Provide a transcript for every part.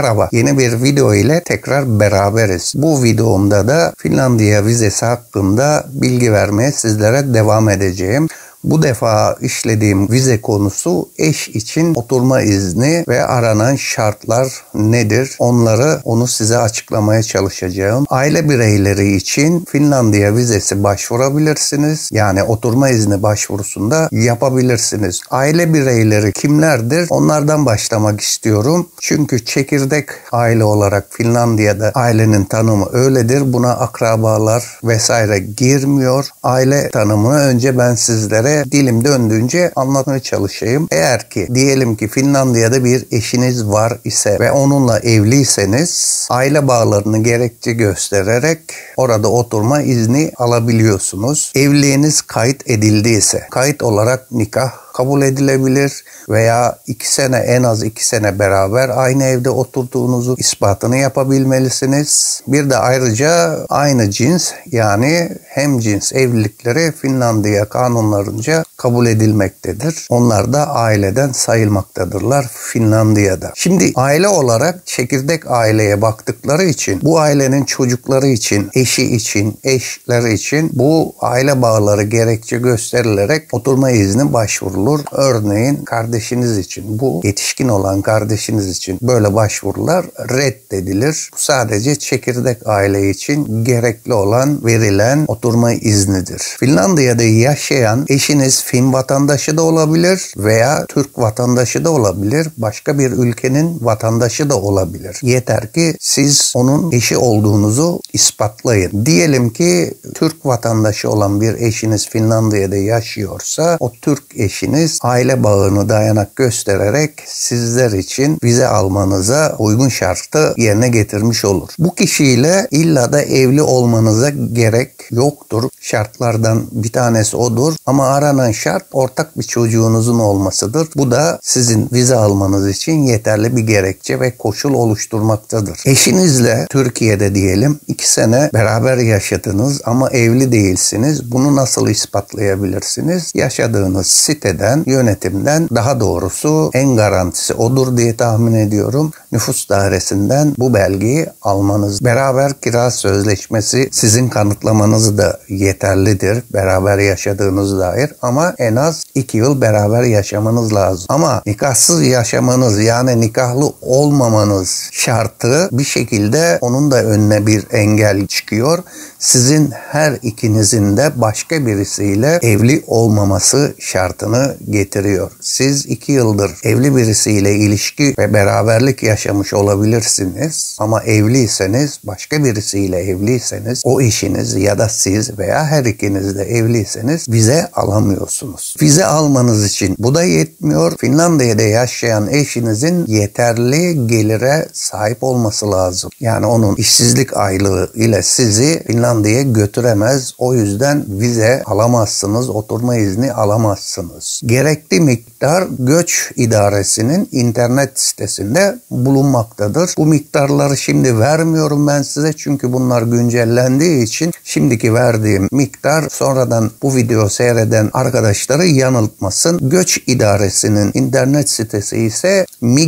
Merhaba, yeni bir video ile tekrar beraberiz. Bu videomda da Finlandiya vizesi hakkında bilgi vermeye sizlere devam edeceğim. Bu defa işlediğim vize konusu eş için oturma izni ve aranan şartlar nedir? Onu size açıklamaya çalışacağım. Aile bireyleri için Finlandiya vizesi başvurabilirsiniz. Yani oturma izni başvurusunda yapabilirsiniz. Aile bireyleri kimlerdir? Onlardan başlamak istiyorum. Çünkü çekirdek aile olarak Finlandiya'da ailenin tanımı öyledir. Buna akrabalar vesaire girmiyor. Aile tanımını önce ben sizlere dilim döndüğünce anlatmaya çalışayım. Eğer ki diyelim ki Finlandiya'da bir eşiniz var ise ve onunla evliyseniz aile bağlarını gerekçe göstererek orada oturma izni alabiliyorsunuz. Evliliğiniz kayıt edildiyse kayıt olarak nikah kabul edilebilir veya en az 2 sene beraber aynı evde oturduğunuzu ispatını yapabilmelisiniz. Bir de ayrıca aynı cins yani hemcins evlilikleri Finlandiya kanunlarınca kabul edilmektedir. Onlar da aileden sayılmaktadırlar Finlandiya'da. Şimdi aile olarak çekirdek aileye baktıkları için bu ailenin çocukları için, eşi için, eşleri için bu aile bağları gerekçe gösterilerek oturma izni başvurulur. Örneğin kardeşiniz için, bu yetişkin olan kardeşiniz için böyle başvurular reddedilir. Bu sadece çekirdek aile için gerekli olan, verilen oturma iznidir. Finlandiya'da yaşayan eşiniz Fin vatandaşı da olabilir veya Türk vatandaşı da olabilir. Başka bir ülkenin vatandaşı da olabilir. Yeter ki siz onun eşi olduğunuzu ispatlayın. Diyelim ki Türk vatandaşı olan bir eşiniz Finlandiya'da yaşıyorsa o Türk eşiniz aile bağını dayanak göstererek sizler için vize almanıza uygun şartı yerine getirmiş olur. Bu kişiyle illa da evli olmanıza gerek yoktur. Şartlardan bir tanesi odur. Ama aranan şart ortak bir çocuğunuzun olmasıdır. Bu da sizin vize almanız için yeterli bir gerekçe ve koşul oluşturmaktadır. Eşinizle Türkiye'de diyelim 2 sene beraber yaşadınız ama evli değilsiniz. Bunu nasıl ispatlayabilirsiniz? Yaşadığınız siteden, yönetimden, daha doğrusu en garantisi odur diye tahmin ediyorum. Nüfus dairesinden bu belgeyi almanız. Beraber kira sözleşmesi sizin kanıtlamanız da yeterlidir. Beraber yaşadığınız dair ama en az 2 yıl beraber yaşamanız lazım. Ama nikahsız yaşamanız yani nikahlı olmamanız şartı bir şekilde onun da önüne bir engel çıkıyor. Sizin her ikinizin de başka birisiyle evli olmaması şartını getiriyor. Siz 2 yıldır evli birisiyle ilişki ve beraberlik yaşamış olabilirsiniz ama evliyseniz, başka birisiyle evliyseniz o eşiniz ya da siz veya her ikiniz de evliyseniz vize alamıyorsunuz. Vize almanız için bu da yetmiyor. Finlandiya'da yaşayan eşinizin yeterli gelire sahip olması lazım. Yani onun işsizlik aylığı ile sizi Finlandiya'ya götüremez. O yüzden vize alamazsınız, oturma izni alamazsınız. Gerekli miktar göç idaresinin internet sitesinde bulunmaktadır. Bu miktarları şimdi vermiyorum ben size çünkü bunlar güncellendiği için şimdiki verdiğim miktar sonradan bu video seyreden arkadaşları yanıltmasın. Göç idaresinin internet sitesi ise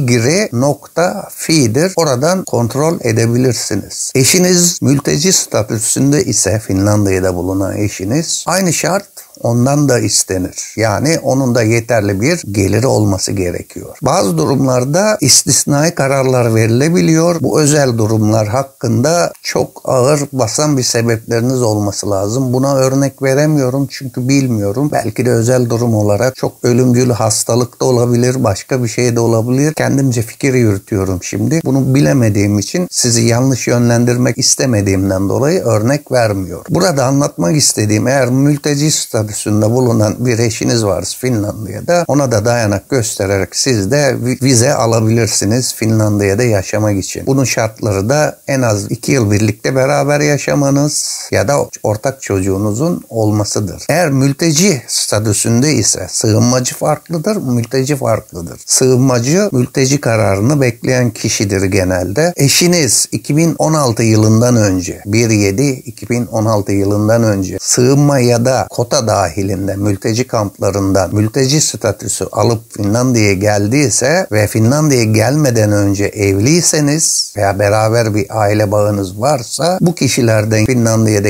migre.fi'dir. Oradan kontrol edebilirsiniz. Eşiniz mülteci statüsünde ise Finlandiya'da bulunan eşiniz aynı şart ondan da istenir. Yani onun da yeterli bir geliri olması gerekiyor. Bazı durumlarda istisnai kararlar verilebiliyor. Bu özel durumlar hakkında çok ağır basan bir sebepleriniz olması lazım. Buna örnek veremiyorum çünkü bilmiyorum. Belki de özel durum olarak çok ölümcül hastalık da olabilir, başka bir şey de olabilir. Kendimce fikir yürütüyorum şimdi. Bunu bilemediğim için sizi yanlış yönlendirmek istemediğimden dolayı örnek vermiyorum. Burada anlatmak istediğim eğer mülteci statüsünde bulunan bir eşiniz varsa Finlandiya'da ona da dayanak göstererek siz de vize alabilirsiniz Finlandiya'da yaşamak için. Bunun şartları da en az 2 yıl birlikte beraber yaşamanız ya da ortak çocuğunuzun olmasıdır. Eğer mülteci statüsünde ise sığınmacı farklıdır, mülteci farklıdır. Sığınmacı mülteci kararını bekleyen kişidir genelde. Eşiniz 2016 yılından önce 1/7-2016 yılından önce sığınma ya da kota dahil dahilinde mülteci kamplarından mülteci statüsü alıp Finlandiya'ya geldiyse ve Finlandiya'ya gelmeden önce evliyseniz veya beraber bir aile bağınız varsa bu kişilerden Finlandiya'da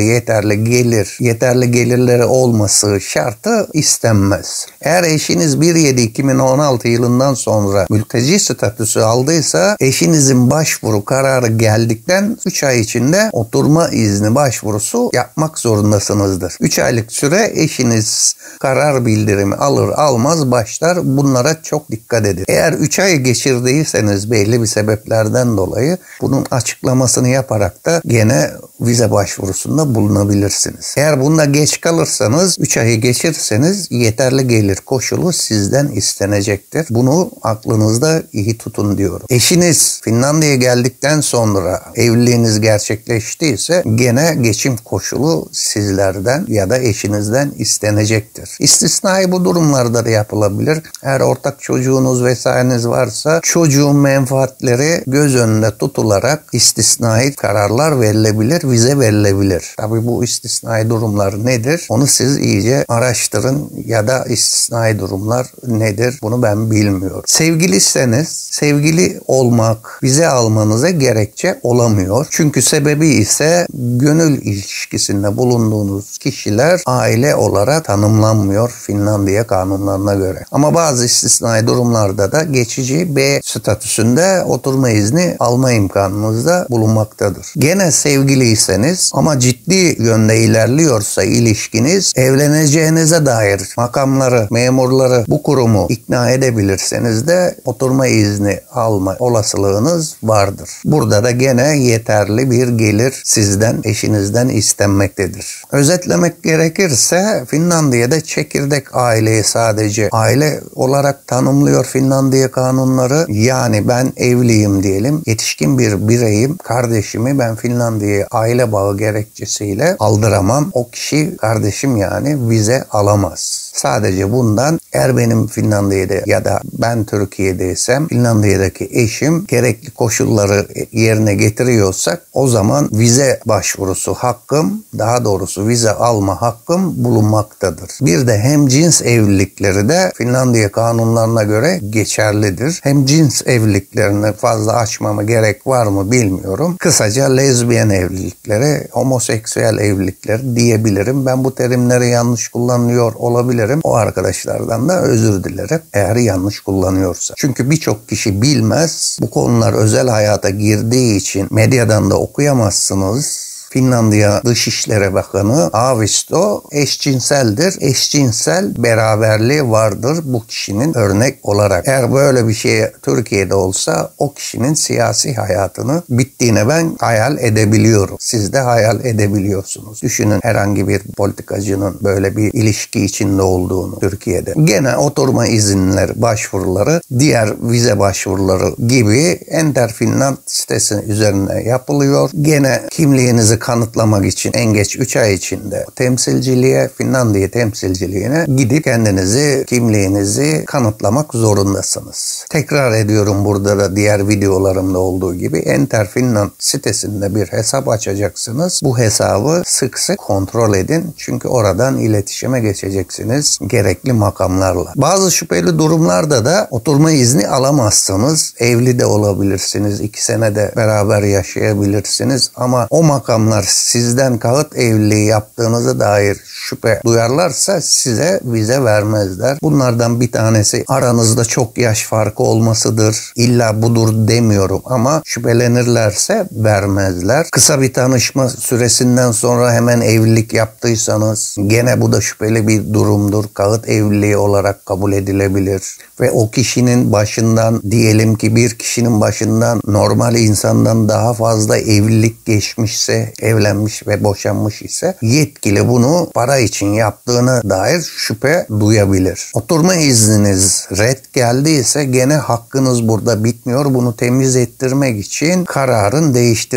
yeterli gelirleri olması şartı istenmez. Eğer eşiniz 1/7/2016 yılından sonra mülteci statüsü aldıysa eşinizin başvuru kararı geldikten 3 ay içinde oturma izni başvurusu yapmak zorundasınızdır. 3 aylık süre eşiniz karar bildirimi alır almaz başlar. Bunlara çok dikkat edin. Eğer 3 ay geçirdiyseniz belli bir sebeplerden dolayı bunun açıklamasını yaparak da gene vize başvurusunda bulunabilirsiniz. Eğer bunda geç kalırsanız 3 ayı geçirseniz yeterli gelir koşulu sizden istenecektir. Bunu aklınızda iyi tutun diyorum. Eşiniz Finlandiya'ya geldikten sonra evliliğiniz gerçekleştiyse gene geçim koşulu sizlerden ya da eşinizden istenecektir. İstisnai bu durumlarda da yapılabilir. Eğer ortak çocuğunuz vesaireniz varsa çocuğun menfaatleri göz önünde tutularak istisnai kararlar verilebilir, vize verilebilir. Tabii bu istisnai durumlar nedir? Onu siz iyice araştırın ya da istisnai durumlar nedir? Bunu ben bilmiyorum. Sevgiliyseniz sevgili olmak vize almanıza gerekçe olamıyor. Çünkü sebebi ise gönül ilişkisinde bulunduğunuz kişiler aile olarak tanımlanmıyor Finlandiya kanunlarına göre. Ama bazı istisnai durumlarda da geçici B statüsünde oturma izni alma imkanınız da bulunmaktadır. Gene sevgiliyseniz ama ciddi yönde ilerliyorsa ilişkiniz evleneceğinize dair makamları, memurları bu kurumu ikna edebilirseniz de oturma izni alma olasılığınız vardır. Burada da gene yeterli bir gelir sizden, eşinizden istenmektedir. Özetlemek gerekirse Finlandiya'da çekirdek aileyi sadece aile olarak tanımlıyor Finlandiya kanunları. Yani ben evliyim diyelim, yetişkin bir bireyim, kardeşimi ben Finlandiya'ya aile bağı gerekçesiyle aldıramam. O kişi kardeşim yani vize alamaz. Sadece bundan eğer benim Finlandiya'da ya da ben Türkiye'deysem Finlandiya'daki eşim gerekli koşulları yerine getiriyorsak o zaman vize başvurusu hakkım, daha doğrusu vize alma hakkım bulunmaktadır. Bir de hemcins evlilikleri de Finlandiya kanunlarına göre geçerlidir. Hemcins evliliklerini fazla açmama gerek var mı bilmiyorum. Kısaca lezbiyen evlilikleri, homoseksüel evlilikleri diyebilirim. Ben bu terimleri yanlış kullanıyor olabilirim. O arkadaşlardan da özür dilerim eğer yanlış kullanıyorsa. Çünkü birçok kişi bilmez. Bu konular özel hayata girdiği için medyadan da okuyamazsınız. Finlandiya Dışişleri Bakanı Haavisto eşcinseldir. Eşcinsel beraberliği vardır bu kişinin örnek olarak. Eğer böyle bir şey Türkiye'de olsa o kişinin siyasi hayatını bittiğine ben hayal edebiliyorum. Siz de hayal edebiliyorsunuz. Düşünün herhangi bir politikacının böyle bir ilişki içinde olduğunu Türkiye'de. Gene oturma izinleri başvuruları diğer vize başvuruları gibi Enter Finland sitesi üzerine yapılıyor. Gene kimliğinizi kanıtlamak için en geç 3 ay içinde temsilciliğe, Finlandiya temsilciliğine gidip kendinizi, kimliğinizi kanıtlamak zorundasınız. Tekrar ediyorum, burada da diğer videolarımda olduğu gibi Enter Finland sitesinde bir hesap açacaksınız. Bu hesabı sık sık kontrol edin. Çünkü oradan iletişime geçeceksiniz gerekli makamlarla. Bazı şüpheli durumlarda da oturma izni alamazsınız. Evli de olabilirsiniz. 2 sene de beraber yaşayabilirsiniz. Ama o makamlar sizden kağıt evliliği yaptığınıza dair şüphe duyarlarsa size vize vermezler. Bunlardan bir tanesi aranızda çok yaş farkı olmasıdır. İlla budur demiyorum ama şüphelenirlerse vermezler. Kısa bir tanışma süresinden sonra hemen evlilik yaptıysanız gene bu da şüpheli bir durumdur. Kağıt evliliği olarak kabul edilebilir. Ve o kişinin başından, diyelim ki bir kişinin başından normal insandan daha fazla evlilik geçmişse, evlenmiş ve boşanmış ise yetkili bunu para için yaptığına dair şüphe duyabilir. Oturma izniniz red geldiyse gene hakkınız burada bitmiyor. Bunu temiz ettirmek için kararın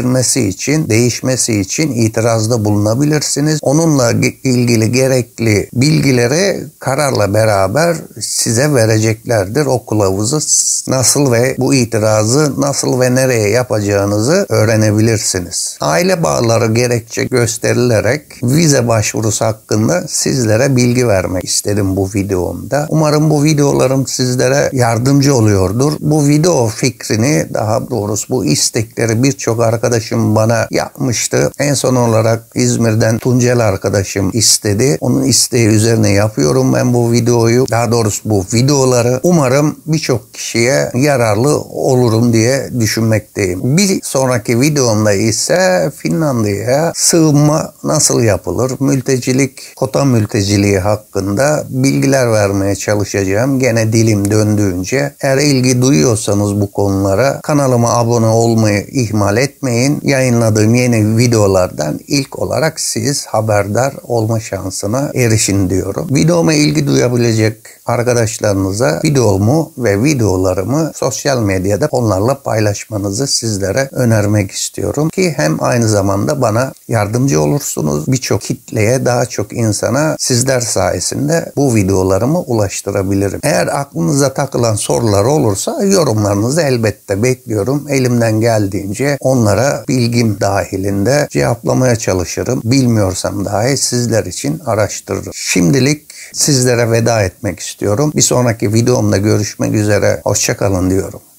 değişmesi için itirazda bulunabilirsiniz. Onunla ilgili gerekli bilgileri kararla beraber size vereceklerdir. O kılavuzu nasıl ve bu itirazı nasıl ve nereye yapacağınızı öğrenebilirsiniz. Aile bağları konuları gerekçe gösterilerek vize başvurusu hakkında sizlere bilgi vermek istedim bu videomda. Umarım bu videolarım sizlere yardımcı oluyordur. Bu video fikrini, daha doğrusu bu istekleri birçok arkadaşım bana yapmıştı. En son olarak İzmir'den Tuncel arkadaşım istedi. Onun isteği üzerine yapıyorum ben bu videoyu. Daha doğrusu bu videoları. Umarım birçok kişiye yararlı olurum diye düşünmekteyim. Bir sonraki videomda ise Finlandiya'ya sığınma nasıl yapılır? Mültecilik, kota mülteciliği hakkında bilgiler vermeye çalışacağım. Gene dilim döndüğünce. Eğer ilgi duyuyorsanız bu konulara kanalıma abone olmayı ihmal etmeyin. Yayınladığım yeni videolardan ilk olarak siz haberdar olma şansına erişin diyorum. Videoma ilgi duyabilecek arkadaşlarınıza videomu ve videolarımı sosyal medyada onlarla paylaşmanızı sizlere önermek istiyorum ki hem aynı zamanda bana yardımcı olursunuz. Birçok kitleye, daha çok insana sizler sayesinde bu videolarımı ulaştırabilirim. Eğer aklınıza takılan sorular olursa yorumlarınızı elbette bekliyorum. Elimden geldiğince onlara bilgim dahilinde cevaplamaya çalışırım. Bilmiyorsam dahi sizler için araştırırım. Şimdilik sizlere veda etmek istiyorum. Bir sonraki videomda görüşmek üzere. Hoşça kalın diyorum.